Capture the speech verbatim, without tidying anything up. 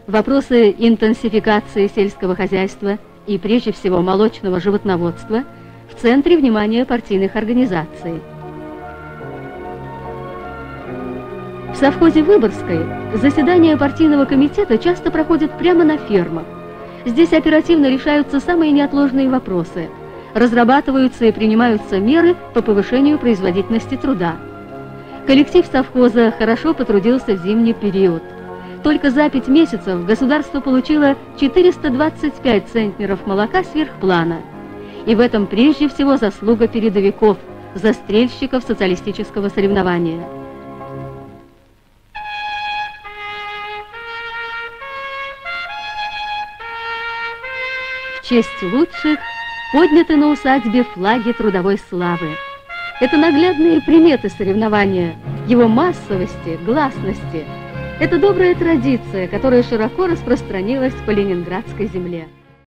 Вопросы интенсификации сельского хозяйства и, прежде всего, молочного животноводства в центре внимания партийных организаций. В совхозе Выборгской заседания партийного комитета часто проходят прямо на фермах. Здесь оперативно решаются самые неотложные вопросы, разрабатываются и принимаются меры по повышению производительности труда. Коллектив совхоза хорошо потрудился в зимний период. Только за пять месяцев государство получило четыреста двадцать пять центнеров молока сверх плана. И в этом прежде всего заслуга передовиков, застрельщиков социалистического соревнования. В честь лучших подняты на усадьбе флаги трудовой славы. Это наглядные приметы соревнования, его массовости, гласности. Это добрая традиция, которая широко распространилась по ленинградской земле.